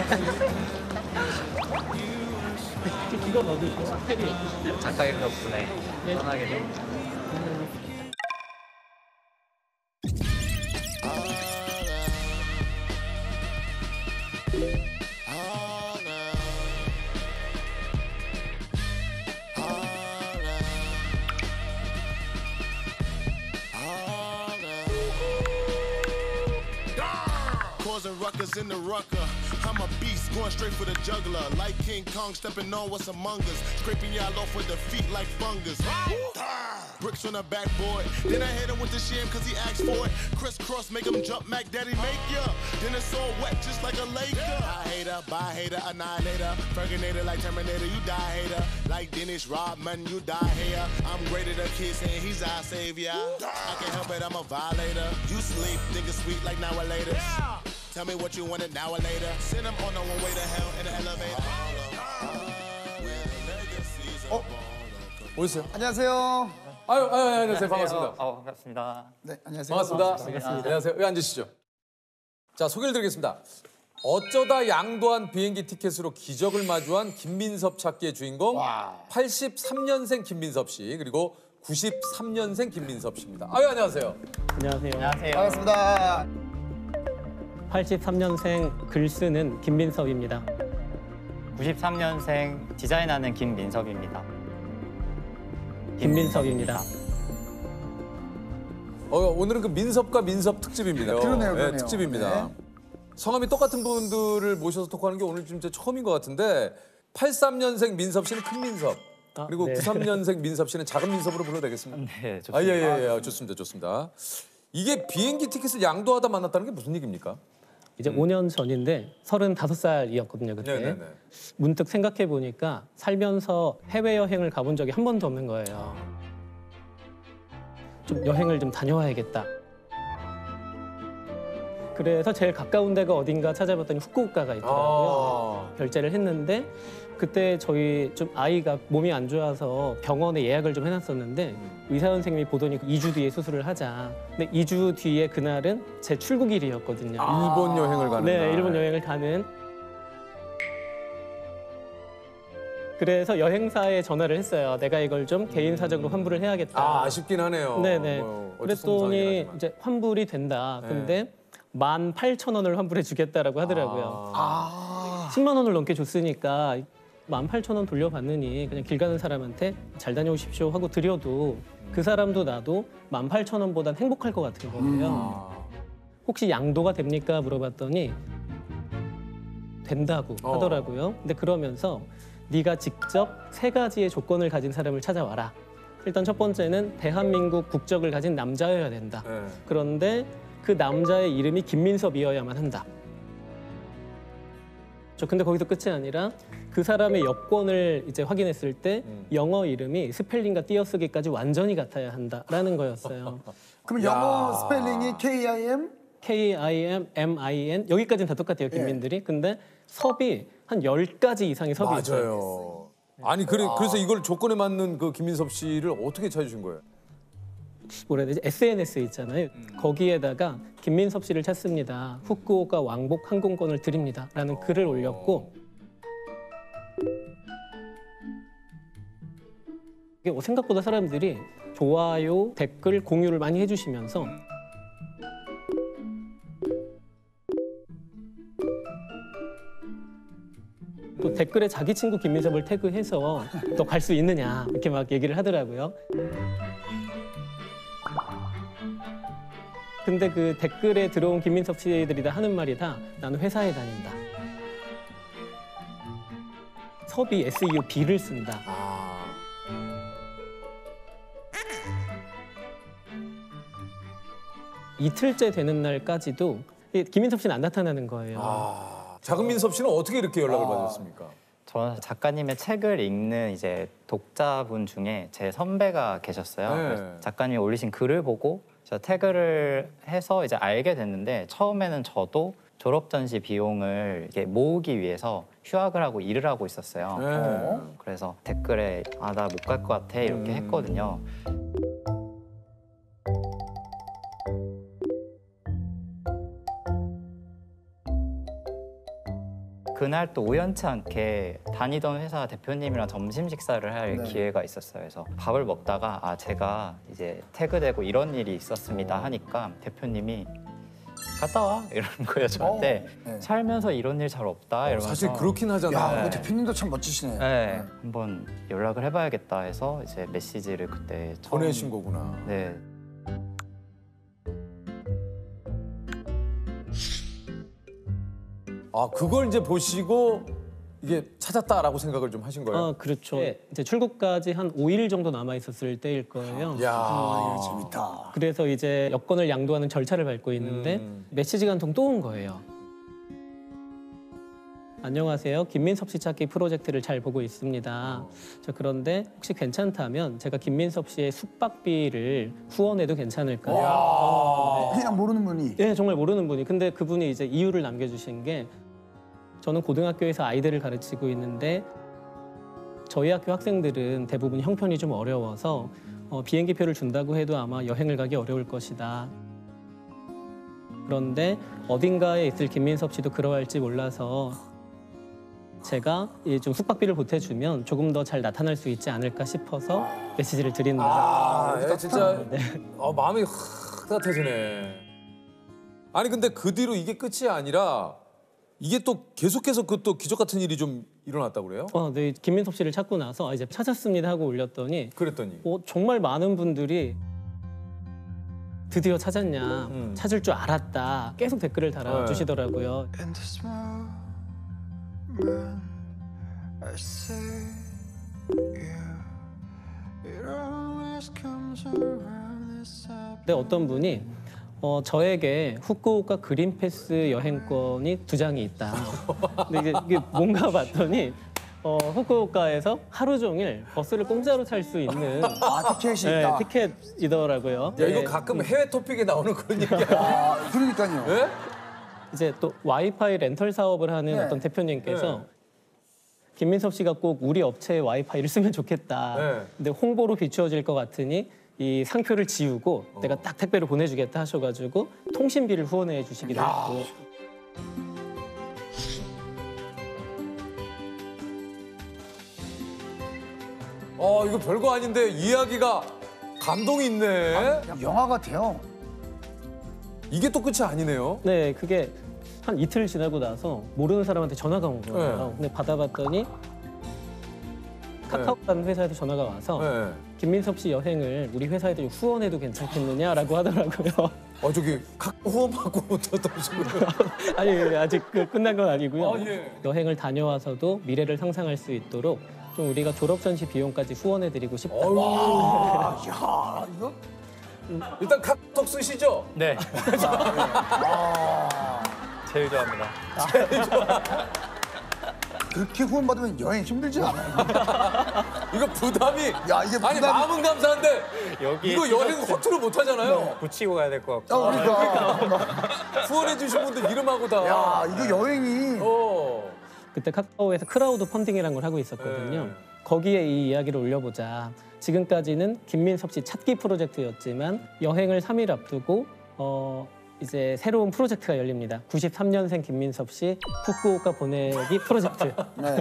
이거 넣어주시고 스펠이 작가님 덕분에 편하게 좀. Causing ruckus in the rucker. I'm a beast, going straight for the juggler. Like King Kong, stepping on what's among us. Scraping y'all off with the feet like fungus. Bricks on the backboard. Then I hit him with the sham cause he asked for it. Crisscross, make him jump, Mac Daddy make ya. Then it's all wet just like a Laker. I hater, buy hater, annihilator. Ferginator like Terminator, you die hater. Like Dennis Rodman, you die here. I'm greater than kids saying he's our savior. I can't help it, I'm a violator. You sleep, think it's sweet like now or later. Tell me what you want an hour later. Send them on the one way to hell in the elevator. 오셨어요? 안녕하세요. 안녕하세요. 반갑습니다. 반갑습니다. 네, 안녕하세요. 반갑습니다. 안녕하세요. 여기 앉으시죠. 자, 소개를 드리겠습니다. 어쩌다 양도한 비행기 티켓으로 기적을 마주한 김민섭 찾기의 주인공 83년생 김민섭 씨 그리고 93년생 김민섭 씨입니다. 안녕하세요. 안녕하세요. 안녕하세요. 반갑습니다. 83년생 글 쓰는 김민섭입니다. 93년생 디자인하는 김민섭입니다. 김민섭입니다. 오늘은 그 민섭과 민섭 특집입니다. 그러네요. 특집입니다. 네. 성함이 똑같은 분들을 모셔서 토크하는 게 오늘 진짜 처음인 것 같은데 83년생 민섭 씨는 큰 민섭 그리고 네. 93년생 민섭 씨는 작은 민섭으로 불러도 되겠습니다. 네, 좋습니다. 예. 좋습니다. 이게 비행기 티켓을 양도하다 만났다는 게 무슨 얘기입니까? 이제 5년 전인데 35살이었거든요, 그때. 네네네. 문득 생각해 보니까 살면서 해외여행을 가본 적이 한 번도 없는 거예요. 좀 여행을 좀 다녀와야겠다. 그래서 제일 가까운 데가 어딘가 찾아봤더니 후쿠오카가 있더라고요. 결제를 했는데 그때 저희 좀 아이가 몸이 안 좋아서 병원에 예약을 좀 해놨었는데 의사 선생님이 보더니 2주 뒤에 수술을 하자. 근데 2주 뒤에 그날은 제 출국일이었거든요. 일본 여행을 가는 네, 날. 일본 여행을 가는. 그래서 여행사에 전화를 했어요. 내가 이걸 좀 개인 사정으로 환불을 해야겠다. 아쉽긴 하네요. 네네. 어쩔 수 없는 상황이긴 그랬더니 하지만. 이제 환불이 된다. 네. 근데 18,000원을 환불해 주겠다라고 하더라고요. 10만 원을 넘게 줬으니까 18,000원 돌려받느니 그냥 길 가는 사람한테 잘 다녀오십시오 하고 드려도 그 사람도 나도 18,000원보단 행복할 것 같은 거예요. 혹시 양도가 됩니까? 물어봤더니 된다고 하더라고요. 근데 그러면서 네가 직접 3가지의 조건을 가진 사람을 찾아와라. 일단 첫 번째는 대한민국 국적을 가진 남자여야 된다. 네. 그런데 그 남자의 이름이 김민섭이어야만 한다. 근데 거기서 끝이 아니라 그 사람의 여권을 이제 확인했을 때 영어 이름이 스펠링과 띄어쓰기까지 완전히 같아야 한다라는 거였어요. 그럼 영어 스펠링이 K-I-M? K-I-M-M-I-N 여기까지는 다 똑같아요, 김민들이. 근데 섭이 한 10가지 이상의 섭이 있어요. 맞아요. 아니 그래서 이걸 조건에 맞는 그 김민섭 씨를 어떻게 찾으신 거예요? 뭐라 해야 되지? SNS 있잖아요. 거기에다가 김민섭 씨를 찾습니다. 후쿠오카 왕복 항공권을 드립니다. 라는 글을 올렸고 이게 생각보다 사람들이 좋아요, 댓글, 공유를 많이 해주시면서 또 댓글에 자기 친구 김민섭을 태그해서 너 갈 수 있느냐 이렇게 막 얘기를 하더라고요. 근데 그 댓글에 들어온 김민섭 씨들이 다 하는 말이 다 나는 회사에 다닌다. 섭이 SEO B를 쓴다. 이틀째 되는 날까지도 김민섭 씨는 안 나타나는 거예요. 작은 민섭 씨는 어떻게 이렇게 연락을 받으셨습니까? 저는 작가님의 책을 읽는 이제 독자분 중에 제 선배가 계셨어요. 네. 그래서 작가님이 올리신 글을 보고 제가 태그를 해서 이제 알게 됐는데 처음에는 저도 졸업 전시 비용을 이렇게 모으기 위해서 휴학을 하고 일을 하고 있었어요. 네. 그래서 댓글에 나 못 갈 것 같아 이렇게 했거든요. 그날 또 우연치 않게 다니던 회사 대표님이랑 점심 식사를 할 네. 기회가 있었어요. 그래서 밥을 먹다가 제가 이제 태그되고 이런 일이 있었습니다 하니까 대표님이 갔다 와 이러는 거예요 저한테. 네. 살면서 이런 일 잘 없다 이러면서. 사실 그렇긴 하잖아요. 야, 그 대표님도 참 멋지시네. 네, 한번 연락을 해봐야겠다 해서 이제 메시지를 그때 처음 보내신 거구나. 네. 그걸 이제 보시고 이게 찾았다라고 생각을 좀 하신 거예요? 그렇죠. 이제 출국까지 한 5일 정도 남아 있었을 때일 거예요. 야, 아, 재밌다. 그래서 이제 여권을 양도하는 절차를 밟고 있는데 메시지가 한 통 또 온 거예요. 안녕하세요. 김민섭 씨 찾기 프로젝트를 잘 보고 있습니다. 자, 그런데 혹시 괜찮다면 제가 김민섭 씨의 숙박비를 후원해도 괜찮을까요? 그냥 모르는 분이. 네, 정말 모르는 분이. 근데 그분이 이제 이유를 남겨주신 게 저는 고등학교에서 아이들을 가르치고 있는데 저희 학교 학생들은 대부분 형편이 좀 어려워서 비행기표를 준다고 해도 아마 여행을 가기 어려울 것이다. 그런데 어딘가에 있을 김민섭 씨도 그러할지 몰라서 제가 좀 숙박비를 보태주면 조금 더 잘 나타날 수 있지 않을까 싶어서 메시지를 드리는 거예요. 진짜 마음이 따뜻해지네. 아니 근데 그 뒤로 이게 끝이 아니라 이게 또 계속해서 그 또 기적 같은 일이 좀 일어났다고 그래요? 네, 김민섭 씨를 찾고 나서 이제 찾았습니다 하고 올렸더니 그랬더니 정말 많은 분들이 드디어 찾았냐, 찾을 줄 알았다 계속 댓글을 달아주시더라고요. In this moment, I say it always comes around this time. 근데 어떤 분이 저에게 후쿠오카 그린패스 여행권이 2장이 있다. 근데 이게 뭔가 봤더니 후쿠오카에서 하루 종일 버스를 공짜로 탈 수 있는 티켓이 네, 있다. 티켓이더라고요. 야 이거 가끔 해외 토픽에 나오는 그런 얘기야. 그러니까요. 예? 이제 또 와이파이 렌털 사업을 하는 네. 어떤 대표님께서 네. 김민섭 씨가 꼭 우리 업체의 와이파이를 쓰면 좋겠다. 네. 근데 홍보로 비추어질 것 같으니 이 상표를 지우고 내가 딱 택배로 보내주겠다 하셔가지고 통신비를 후원해 주시기도 했고. 이거 별거 아닌데 이야기가 감동이 있네. 영화 같아요. 이게 또 끝이 아니네요. 네, 그게 한 이틀 지나고 나서 모르는 사람한테 전화가 온 거예요. 근데 받아봤더니 카카오라는 회사에서 전화가 와서 네. 김민섭 씨 여행을 우리 회사에도 후원해도 괜찮겠느냐라고 하더라고요. 저기 후원 받고 또 오시고요. 아니 아직 끝난 건 아니고요. 예. 여행을 다녀와서도 미래를 상상할 수 있도록 좀 우리가 졸업 전시 비용까지 후원해드리고 싶다. 야, 이거 일단 카톡 쓰시죠? 네. 제일 좋아합니다. 그렇게 후원받으면 여행 힘들지 않아요? 이거 부담이. 야, 이게 아니 부담이- 마음은 감사한데 여기 이거 여행 허투루 못 하잖아요. 붙이고 가야 될 것 같고. 그러니까. 후원해 주신 분들 이름하고 다. 야, 이거 여행이. 그때 카카오에서 크라우드 펀딩이라는 걸 하고 있었거든요. 네. 거기에 이 이야기를 올려보자. 지금까지는 김민섭 씨 찾기 프로젝트였지만 여행을 3일 앞두고 이제 새로운 프로젝트가 열립니다. 93년생 김민섭 씨 후쿠오카 보내기 프로젝트. 네.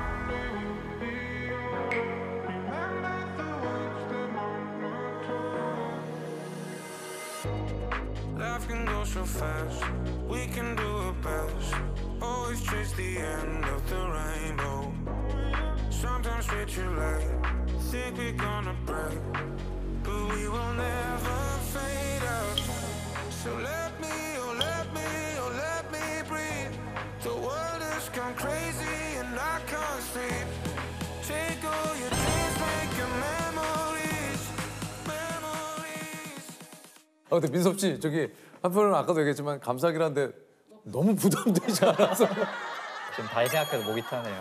Life can go so fast, we can do our best. Always chase the end of the rainbow. Sometimes we too late, think we're gonna break, but we will never fade out. So let me, oh let me, oh let me breathe. The world has gone crazy and I can't sleep. Take all your dreams, make your memories, memories. 근데 민섭 씨 저기 한편으로는 아까도 얘기했지만 감사하긴 한데 너무 부담되지 않아서. 지금 다시 생각해도 목이 타네요.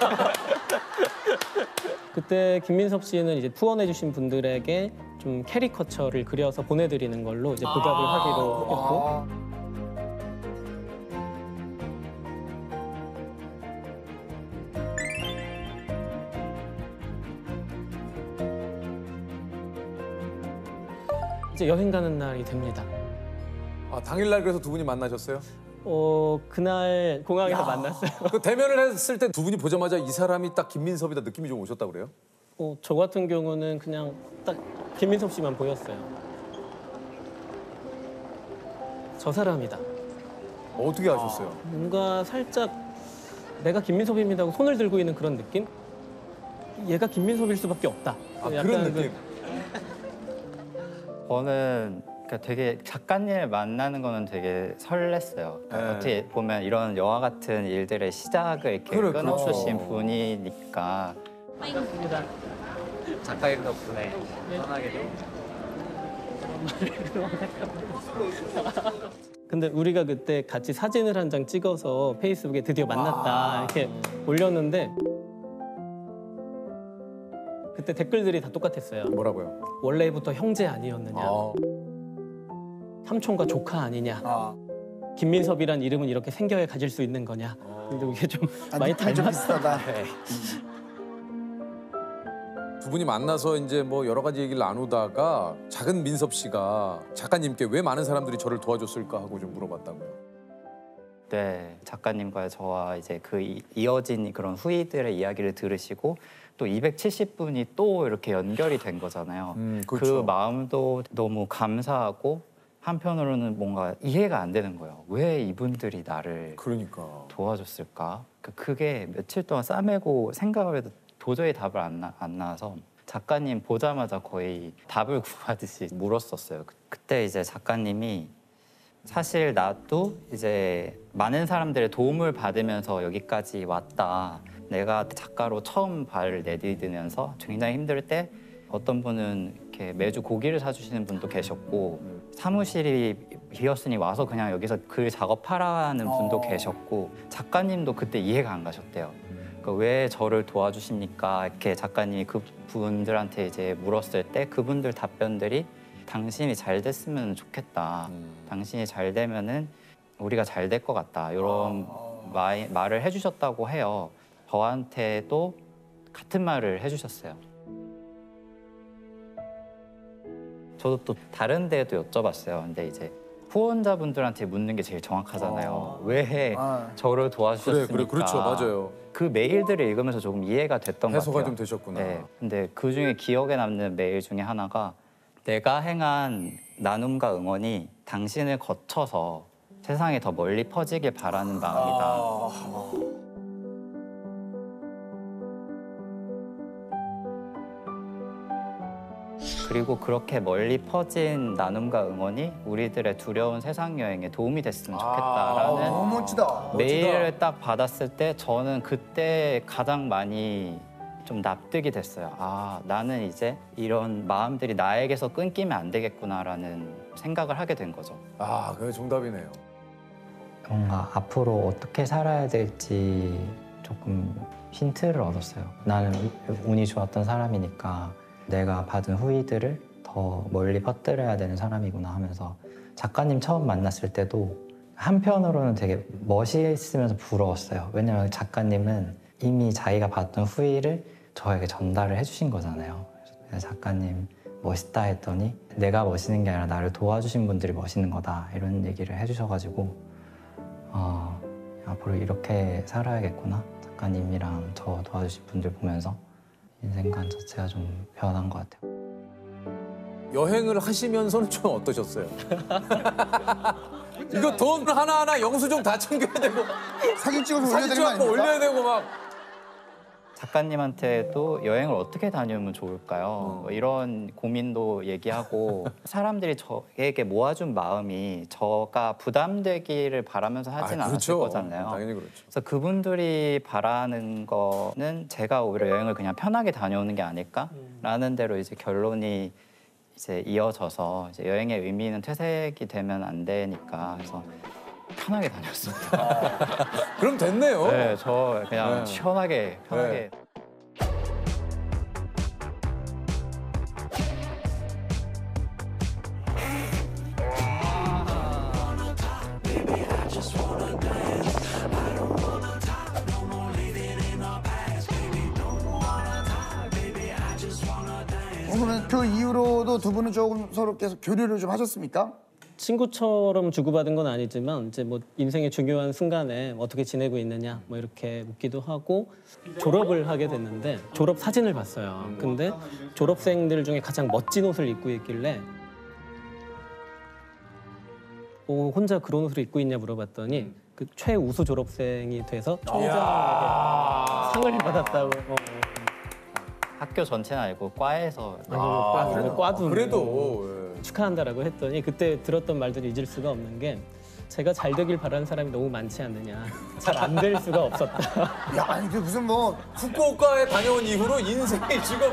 그때 김민섭 씨는 이제 후원해주신 분들에게 좀 캐리커처를 그려서 보내드리는 걸로 이제 보답을 하기로 했고. 이제 여행 가는 날이 됩니다. 당일날 그래서 두 분이 만나셨어요? 그날 공항에서 만났어요. 그 대면을 했을 때 두 분이 보자마자 이 사람이 딱 김민섭이다 느낌이 좀 오셨다고 그래요? 저 같은 경우는 그냥 딱 김민섭 씨만 보였어요. 저 사람이다. 어떻게 아셨어요? 뭔가 살짝 내가 김민섭입니다 하고 손을 들고 있는 그런 느낌? 얘가 김민섭일 수밖에 없다. 아, 약간 그런 느낌? 저는 그러니까 되게 작가님을 만나는 거는 되게 설렜어요. 그러니까 네. 어떻게 보면 이런 영화 같은 일들의 시작을 이렇게 그래, 끊어주신 그렇죠. 분이니까 반갑습니다. 작가님 덕분에 편하게도 근데 우리가 그때 같이 사진을 한 장 찍어서 페이스북에 드디어 만났다 이렇게 올렸는데 그때 댓글들이 다 똑같았어요. 뭐라고요? 원래부터 형제 아니었느냐. 아, 삼촌과 조카 아니냐. 아, 김민섭이란 이름은 이렇게 생겨야 가질 수 있는 거냐. 근데 이게 좀 많이 느낌이 좀 닮았어. 비슷하다. 두 분이 만나서 이제 뭐 여러 가지 얘기를 나누다가 작은 민섭 씨가 작가님께 왜 많은 사람들이 저를 도와줬을까 하고 좀 물어봤다고요. 네, 작가님과 저와 이제 그 이어진 그런 후이들의 이야기를 들으시고 또 270분이 또 이렇게 연결이 된 거잖아요. 그렇죠. 그 마음도 너무 감사하고 한편으로는 뭔가 이해가 안 되는 거예요. 왜 이분들이 나를 그러니까. 도와줬을까? 그게 며칠 동안 싸매고 생각을 해도 도저히 답을 안 나와서 작가님 보자마자 거의 답을 구하듯이 물었었어요. 그때 이제 작가님이 사실 나도 이제 많은 사람들의 도움을 받으면서 여기까지 왔다. 내가 작가로 처음 발을 내디디면서 굉장히 힘들 때 어떤 분은 이렇게 매주 고기를 사주시는 분도 계셨고 사무실이 비었으니 와서 그냥 여기서 글 작업하라는 분도 계셨고 작가님도 그때 이해가 안 가셨대요. 그러니까 왜 저를 도와주십니까? 이렇게 작가님이 그 분들한테 이제 물었을 때 그분들 답변들이 당신이 잘 됐으면 좋겠다. 당신이 잘 되면은 우리가 잘 될 것 같다. 이런 말을 해주셨다고 해요. 저한테도 같은 말을 해주셨어요. 저도 또 다른 데도 여쭤봤어요. 근데 이제 후원자분들한테 묻는 게 제일 정확하잖아요. 왜 저를 도와주셨습니까? 그래, 그렇죠, 맞아요. 그 메일들을 읽으면서 조금 이해가 됐던 것 같아요. 해소가 좀 되셨구나. 네, 근데 그 중에 기억에 남는 메일 중에 하나가 내가 행한 나눔과 응원이 당신을 거쳐서 세상에 더 멀리 퍼지길 바라는 마음이다. 그리고 그렇게 멀리 퍼진 나눔과 응원이 우리들의 두려운 세상 여행에 도움이 됐으면 좋겠다라는 너무 멋지다. 메일을 딱 받았을 때 저는 그때 가장 많이 좀 납득이 됐어요. 아, 나는 이제 이런 마음들이 나에게서 끊기면 안 되겠구나라는 생각을 하게 된 거죠. 아, 그게 정답이네요. 뭔가 앞으로 어떻게 살아야 될지 조금 힌트를 얻었어요. 나는 운이 좋았던 사람이니까 내가 받은 후기들을 더 멀리 퍼뜨려야 되는 사람이구나 하면서 작가님 처음 만났을 때도 한편으로는 되게 멋있으면서 부러웠어요. 왜냐면 작가님은 이미 자기가 받던 후기를 저에게 전달을 해주신 거잖아요. 그래서 작가님 멋있다 했더니 내가 멋있는 게 아니라 나를 도와주신 분들이 멋있는 거다 이런 얘기를 해주셔가지고 앞으로 이렇게 살아야겠구나. 작가님이랑 저 도와주신 분들 보면서 인생관 자체가 좀 변한 것 같아요. 여행을 하시면서는 좀 어떠셨어요? 이거 돈 하나하나 영수증 다 챙겨야 되고 사진 찍어서 올려야 사진 되는 거 찍고 아닙니까? 올려야 되고 막. 작가님한테도 여행을 어떻게 다니면 좋을까요? 뭐 이런 고민도 얘기하고 사람들이 저에게 모아준 마음이 저가 부담되기를 바라면서 하진 않았을 거잖아요. 당연히 그렇죠. 그래서 그분들이 바라는 거는 제가 오히려 여행을 그냥 편하게 다녀오는 게 아닐까라는 대로 이제 결론이 이제 이어져서 이제 여행의 의미는 퇴색이 되면 안 되니까 그래서 편하게 다녔습니다. 그럼 됐네요. 네, 저 그냥 네. 시원하게 편하게. 그러면 그 이후로도 두 분은 조금 서로 계속 교류를 좀 하셨습니까? 친구처럼 주고받은 건 아니지만 이제 뭐 인생의 중요한 순간에 어떻게 지내고 있느냐 뭐 이렇게 묻기도 하고 졸업을 하게 됐는데 졸업 사진을 봤어요. 근데 졸업생들 중에 가장 멋진 옷을 입고 있길래 혼자 그런 옷을 입고 있냐 물어봤더니 그 최우수 졸업생이 돼서 총장에게 상을 받았다고. 학교 전체는 아니고 과에서 과도 그래도 축하한다라고 했더니 그때 들었던 말들을 잊을 수가 없는 게 제가 잘 되길 바라는 사람이 너무 많지 않느냐. 잘 안 될 수가 없었다. 야, 아니 이게 무슨 뭐 후쿠오카에 다녀온 이후로 인생이 지금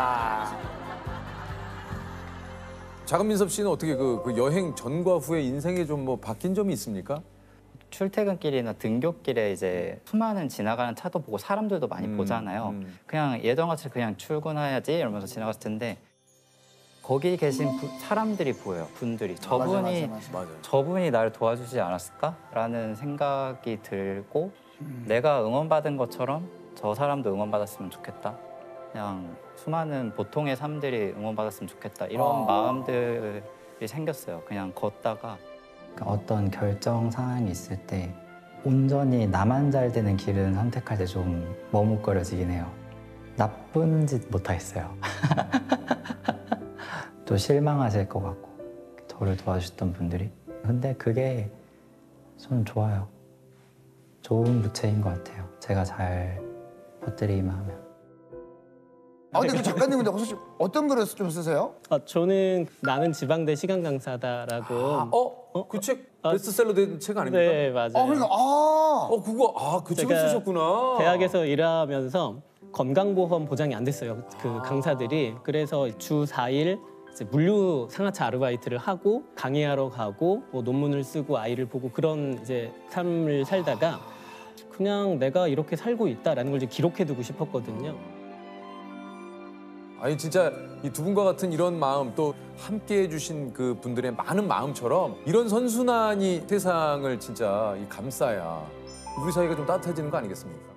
자금민섭 씨는 어떻게 그 여행 전과 후에 인생에 좀 뭐 바뀐 점이 있습니까? 출퇴근길이나 등굣길에 이제 수많은 지나가는 차도 보고 사람들도 많이 보잖아요. 그냥 예전같이 그냥 출근해야지 이러면서 지나갔을 텐데 거기 계신 사람들이 보여요. 분들이 저분이 저분이 나를 도와주지 않았을까라는 생각이 들고 내가 응원받은 것처럼 저 사람도 응원받았으면 좋겠다. 그냥 수많은 보통의 사람들이 응원받았으면 좋겠다. 이런 마음들이 생겼어요. 그냥 걷다가 어떤 결정 상황이 있을 때 온전히 나만 잘 되는 길은 선택할 때 좀 머뭇거려지긴 해요. 나쁜 짓 못하겠어요. 또 실망하실 것 같고 저를 도와주셨던 분들이. 근데 그게 저는 좋아요. 좋은 부채인 것 같아요. 제가 잘 퍼뜨리기만 하면. 근데 그 작가님 근데 혹시 어떤 글을 좀 쓰세요? 저는 나는 지방대 시간 강사다라고. 그 책 베스트셀러 된 책 아닙니까? 네, 맞아요. 그러니까 그 책을 제가 쓰셨구나. 대학에서 일하면서 건강보험 보장이 안 됐어요. 그 강사들이. 그래서 주 4일 이제 물류 상하차 아르바이트를 하고 강의하러 가고 뭐 논문을 쓰고 아이를 보고 그런 이제 삶을 살다가 그냥 내가 이렇게 살고 있다라는 걸 이제 기록해두고 싶었거든요. 아니 진짜 이 두 분과 같은 이런 마음 또 함께해 주신 그 분들의 많은 마음처럼 이런 선순환이 세상을 진짜 감싸야 우리 사이가 좀 따뜻해지는 거 아니겠습니까?